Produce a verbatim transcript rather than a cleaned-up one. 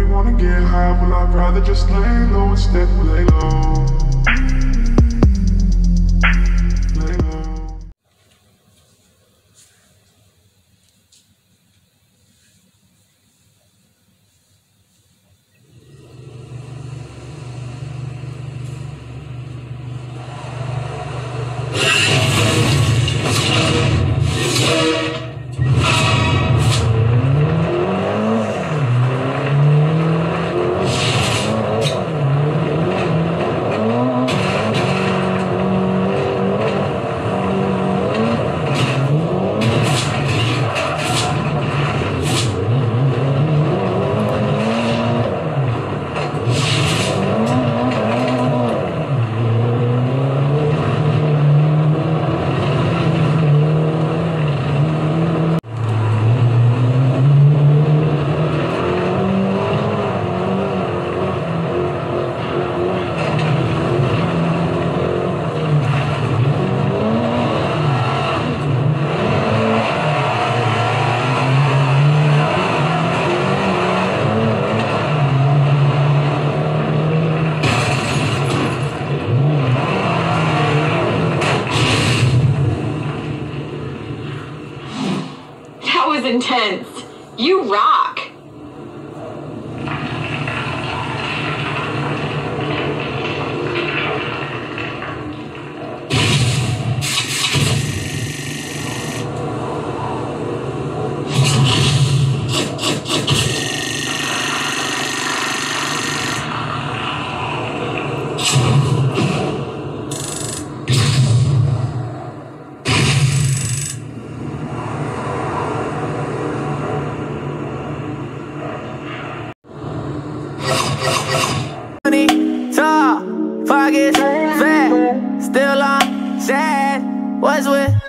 Everybody wanna get high, well I'd rather just lay low instead, lay low. Lay low. That was intense. You rock. Pockets fat, still on sad. What's with